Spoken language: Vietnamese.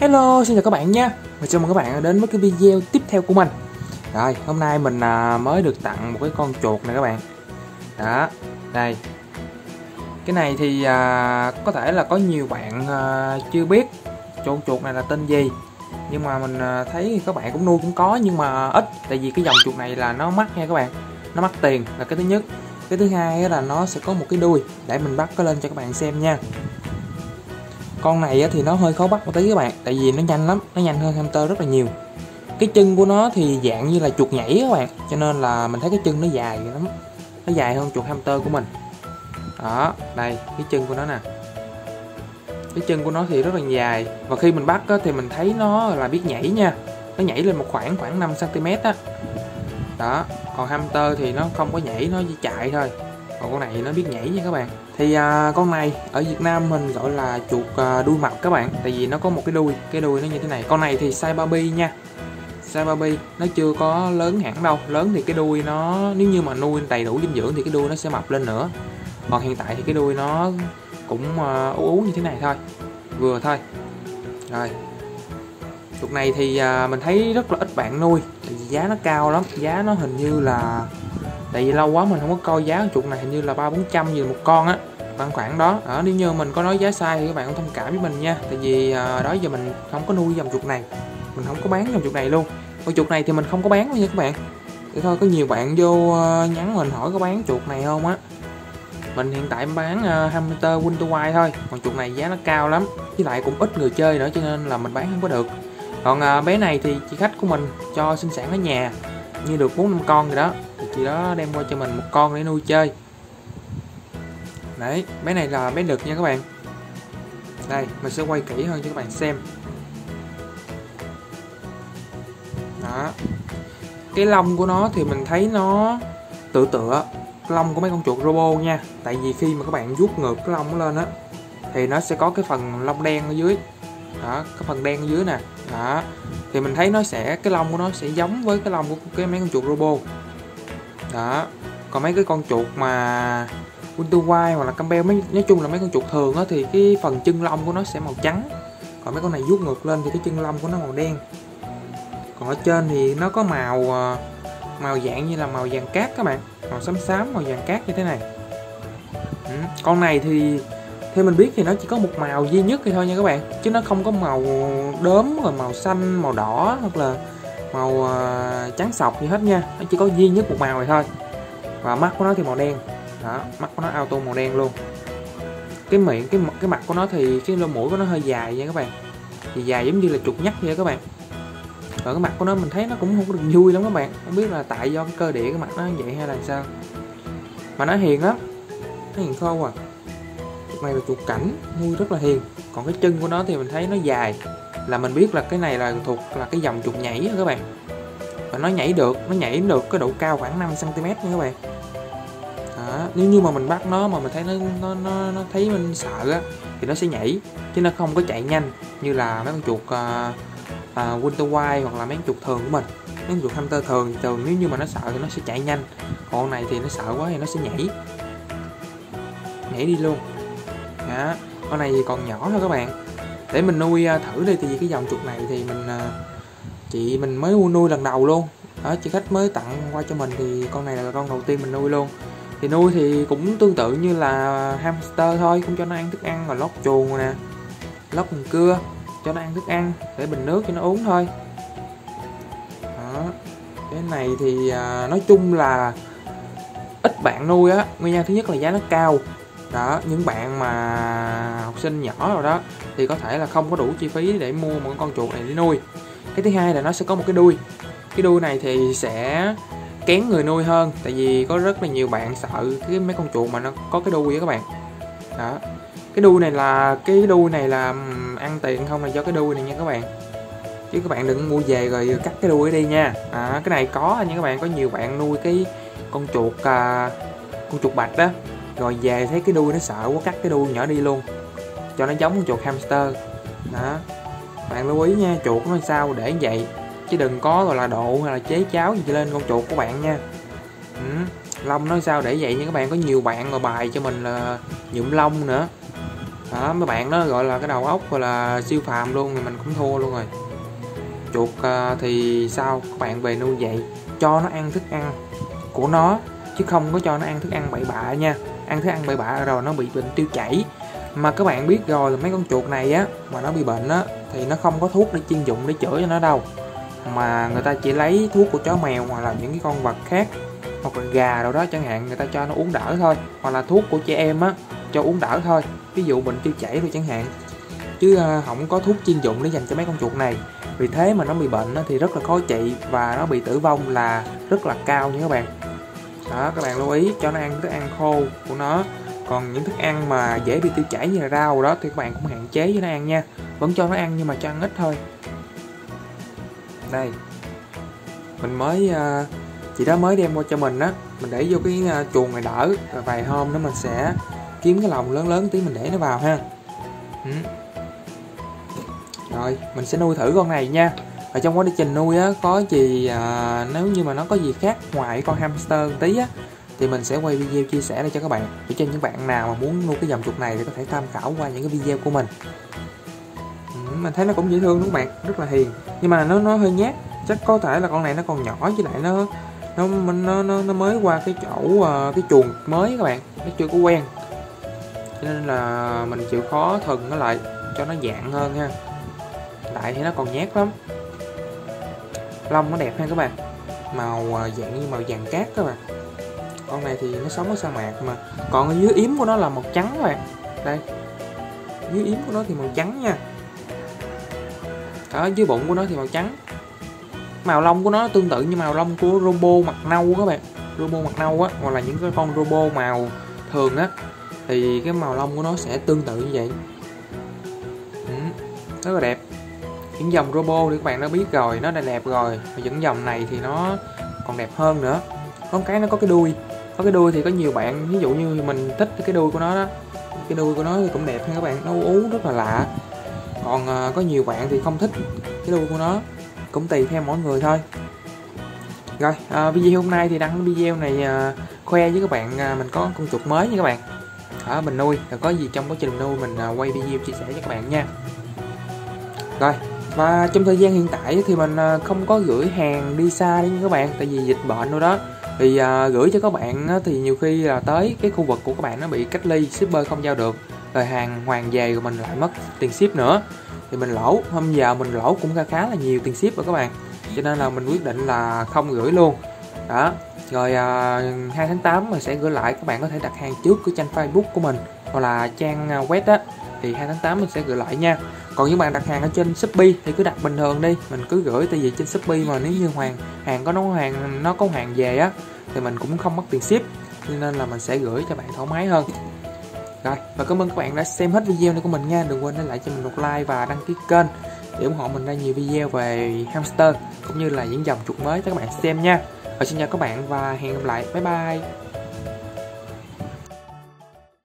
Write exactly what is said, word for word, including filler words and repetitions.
Hello, xin chào các bạn nha. Và chào mừng các bạn đến với cái video tiếp theo của mình. Rồi, hôm nay mình à, mới được tặng một cái con chuột này các bạn. Đó, đây. Cái này thì à, có thể là có nhiều bạn à, chưa biết con chuột này là tên gì. Nhưng mà mình à, thấy các bạn cũng nuôi cũng có nhưng mà ít. Tại vì cái dòng chuột này là nó mắc nha các bạn. Nó mắc tiền là cái thứ nhất. Cái thứ hai là nó sẽ có một cái đuôi. Để mình bắt nó lên cho các bạn xem nha. Con này thì nó hơi khó bắt một tí các bạn, tại vì nó nhanh lắm, nó nhanh hơn hamster rất là nhiều. Cái chân của nó thì dạng như là chuột nhảy các bạn, cho nên là mình thấy cái chân nó dài lắm, nó dài hơn chuột hamster của mình. Đó, đây cái chân của nó nè, cái chân của nó thì rất là dài, và khi mình bắt thì mình thấy nó là biết nhảy nha, nó nhảy lên một khoảng khoảng năm xăng ti mét á. Đó, còn hamster thì nó không có nhảy, nó chỉ chạy thôi. Còn con này nó biết nhảy nha các bạn. Thì à, con này ở Việt Nam mình gọi là chuột à, đuôi mập các bạn. Tại vì nó có một cái đuôi, cái đuôi nó như thế này. Con này thì size baby nha, size baby, nó chưa có lớn hẳn đâu. Lớn thì cái đuôi nó, nếu như mà nuôi đầy đủ dinh dưỡng thì cái đuôi nó sẽ mập lên nữa. Còn hiện tại thì cái đuôi nó cũng à, ú ú như thế này thôi, vừa thôi. Rồi, chuột này thì à, mình thấy rất là ít bạn nuôi, tại vì giá nó cao lắm. Giá nó hình như là, tại vì lâu quá mình không có coi giá chuột này, hình như là ba bốn trăm gì một con á, khoảng khoảng đó. Ở nếu như mình có nói giá sai thì các bạn cũng thông cảm với mình nha, tại vì à, đó giờ mình không có nuôi dòng chuột này, mình không có bán dòng chuột này luôn. Con chuột này thì mình không có bán luôn nha các bạn. Thế thôi, có nhiều bạn vô uh, nhắn mình hỏi có bán chuột này không á. Mình hiện tại bán uh, hamster Winter White thôi, còn chuột này giá nó cao lắm, với lại cũng ít người chơi nữa cho nên là mình bán không có được. Còn uh, bé này thì chị khách của mình cho sinh sản ở nhà, như được bốn năm con rồi đó, thì chị đó đem qua cho mình một con để nuôi chơi. Đấy, bé này là bé đực nha các bạn. Đây, mình sẽ quay kỹ hơn cho các bạn xem. Đó, cái lông của nó thì mình thấy nó tựa tựa lông của mấy con chuột robot nha. Tại vì khi mà các bạn vuốt ngược cái lông nó lên á thì nó sẽ có cái phần lông đen ở dưới. Đó, cái phần đen ở dưới nè. Đó, thì mình thấy nó sẽ, cái lông của nó sẽ giống với cái lông của cái mấy con chuột robot. Đó, còn mấy cái con chuột mà Winter White hoặc là Campbell, mấy nói chung là mấy con chuột thường á, thì cái phần chân lông của nó sẽ màu trắng. Còn mấy con này vuốt ngược lên thì cái chân lông của nó màu đen. Còn ở trên thì nó có màu màu dạng như là màu vàng cát các bạn, màu xám xám, màu vàng cát như thế này. Ừ. Con này thì theo mình biết thì nó chỉ có một màu duy nhất thì thôi nha các bạn, chứ nó không có màu đốm rồi màu xanh, màu đỏ hoặc là màu uh, trắng sọc gì hết nha. Nó chỉ có duy nhất một màu này thôi. Và mắt của nó thì màu đen. Đó, mắt của nó auto màu đen luôn. Cái miệng, cái cái mặt của nó thì cái lỗ mũi của nó hơi dài nha các bạn, thì dài giống như là chuột nhắt vậy các bạn. Rồi cái mặt của nó mình thấy nó cũng không có được vui lắm các bạn, không biết là tại do cái cơ địa cái mặt nó vậy hay là sao, mà nó hiền lắm, nó hiền khô à. Chuột này là chuột cảnh, nuôi rất là hiền. Còn cái chân của nó thì mình thấy nó dài, là mình biết là cái này là thuộc là cái dòng chuột nhảy đó các bạn. Và nó nhảy được, nó nhảy được cái độ cao khoảng năm xăng ti mét nha các bạn. Đó, nếu như mà mình bắt nó mà mình thấy nó nó nó, nó thấy mình sợ á thì nó sẽ nhảy, chứ nó không có chạy nhanh như là mấy con chuột uh, uh, Winter White hoặc là mấy con chuột thường của mình. Mấy con chuột hamster thường thì thường nếu như mà nó sợ thì nó sẽ chạy nhanh, còn con này thì nó sợ quá thì nó sẽ nhảy nhảy đi luôn. Đó, con này thì còn nhỏ thôi các bạn, để mình nuôi uh, thử đi. Tại vì cái dòng chuột này thì mình uh, chị mình mới nuôi lần đầu luôn đó, chị khách mới tặng qua cho mình thì con này là con đầu tiên mình nuôi luôn. Thì nuôi thì cũng tương tự như là hamster thôi, cũng cho nó ăn thức ăn rồi lót chuồng nè, lót cùng cưa, cho nó ăn thức ăn, để bình nước cho nó uống thôi. Đó, cái này thì à, nói chung là ít bạn nuôi á. Nguyên nhân thứ nhất là giá nó cao. Đó, những bạn mà học sinh nhỏ rồi đó thì có thể là không có đủ chi phí để mua một con chuột này để nuôi. Cái thứ hai là nó sẽ có một cái đuôi. Cái đuôi này thì sẽ kén người nuôi hơn, tại vì có rất là nhiều bạn sợ cái mấy con chuột mà nó có cái đuôi á các bạn. Đó, cái đuôi này là cái đuôi này là ăn tiền không là do cái đuôi này nha các bạn, chứ các bạn đừng mua về rồi cắt cái đuôi đi nha. À, cái này có nha các bạn, có nhiều bạn nuôi cái con chuột à, con chuột bạch đó, rồi về thấy cái đuôi nó sợ quá cắt cái đuôi nhỏ đi luôn cho nó giống con chuột hamster. Đó, bạn lưu ý nha, chuột nó sao để như vậy, chứ đừng có gọi là độ hay là chế cháo gì lên con chuột của bạn nha. Ừ, lông nó sao để vậy nha các bạn. Có nhiều bạn rồi bài cho mình là nhuộm lông nữa. Đó, mấy bạn nó gọi là cái đầu óc gọi là siêu phàm luôn thì mình cũng thua luôn rồi. Chuột uh, thì sao các bạn về nuôi vậy, cho nó ăn thức ăn của nó chứ không có cho nó ăn thức ăn bậy bạ nha. Ăn thức ăn bậy bạ rồi nó bị bệnh tiêu chảy. Mà các bạn biết rồi là mấy con chuột này á mà nó bị bệnh á thì nó không có thuốc để chuyên dụng để chữa cho nó đâu, mà người ta chỉ lấy thuốc của chó mèo hoặc là những cái con vật khác hoặc là gà đâu đó chẳng hạn, người ta cho nó uống đỡ thôi, hoặc là thuốc của trẻ em á cho uống đỡ thôi, ví dụ bệnh tiêu chảy thôi chẳng hạn, chứ uh, không có thuốc chuyên dụng để dành cho mấy con chuột này. Vì thế mà nó bị bệnh á, thì rất là khó trị và nó bị tử vong là rất là cao nha các bạn. Đó, các bạn lưu ý cho nó ăn thức ăn khô của nó. Còn những thức ăn mà dễ bị tiêu chảy như là rau đó thì các bạn cũng hạn chế cho nó ăn nha, vẫn cho nó ăn nhưng mà cho ăn ít thôi. Đây mình mới uh, chị đó mới đem qua cho mình á, mình để vô cái uh, chuồng này đỡ, rồi vài hôm nữa mình sẽ kiếm cái lồng lớn lớn tí mình để nó vào ha. ừ. Rồi mình sẽ nuôi thử con này nha. Ở trong quá trình nuôi á có gì uh, nếu như mà nó có gì khác ngoài con hamster tí á thì mình sẽ quay video chia sẻ để cho các bạn, để cho những bạn nào mà muốn nuôi cái dòng chuột này thì có thể tham khảo qua những cái video của mình. ừ, mình thấy nó cũng dễ thương đúng không bạn, rất là hiền, nhưng mà nó nó hơi nhát, chắc có thể là con này nó còn nhỏ, với lại nó nó nó nó, nó mới qua cái chỗ uh, cái chuồng mới các bạn, nó chưa có quen, cho nên là mình chịu khó thuần nó lại cho nó dạng hơn ha. Tại thì nó còn nhát lắm. Lông nó đẹp ha các bạn, màu uh, dạng như màu vàng cát các bạn. Con này thì nó sống ở sa mạc mà. Còn ở dưới yếm của nó là màu trắng các bạn. Đây, dưới yếm của nó thì màu trắng nha. Ở dưới bụng của nó thì màu trắng. Màu lông của nó tương tự như màu lông của robot mặt nâu các bạn. Robot mặt nâu á, hoặc là những cái con robot màu thường á, thì cái màu lông của nó sẽ tương tự như vậy. ừ, Rất là đẹp. Những dòng robot thì các bạn đã biết rồi, nó đã đẹp rồi. Và những dòng này thì nó còn đẹp hơn nữa. Có cái nó có cái đuôi, có cái đuôi thì có nhiều bạn, ví dụ như mình thích cái đuôi của nó đó, cái đuôi của nó thì cũng đẹp nha các bạn, nó ú rất là lạ. Còn uh, có nhiều bạn thì không thích cái đuôi của nó, cũng tùy theo mỗi người thôi. Rồi uh, video hôm nay thì đăng video này uh, khoe với các bạn uh, mình có con chuột mới nha các bạn, ở mình nuôi, rồi có gì trong quá trình nuôi mình uh, quay video chia sẻ cho các bạn nha. Rồi, và trong thời gian hiện tại thì mình uh, không có gửi hàng đi xa đi nha các bạn, tại vì dịch bệnh rồi đó. Thì uh, gửi cho các bạn uh, thì nhiều khi là tới cái khu vực của các bạn nó bị cách ly, shipper không giao được, rồi hàng hoàn về rồi mình lại mất tiền ship nữa, thì mình lỗ. Hôm giờ mình lỗ cũng khá khá là nhiều tiền ship rồi các bạn, cho nên là mình quyết định là không gửi luôn đó. Rồi uh, hai tháng tám mình sẽ gửi lại, các bạn có thể đặt hàng trước của trang Facebook của mình hoặc là trang uh, web á, thì hai tháng tám mình sẽ gửi lại nha. Còn những bạn đặt hàng ở trên Shopee thì cứ đặt bình thường đi, mình cứ gửi, tại vì trên Shopee mà nếu như hoàng hàng có nó hàng nó có hàng về á thì mình cũng không mất tiền ship, nên là mình sẽ gửi cho bạn thoải mái hơn. Rồi, và cảm ơn các bạn đã xem hết video này của mình nha. Đừng quên để lại cho mình một like và đăng ký kênh để ủng hộ mình ra nhiều video về hamster cũng như là những dòng chuột mới cho các bạn xem nha. Và xin chào các bạn và hẹn gặp lại. Bye bye.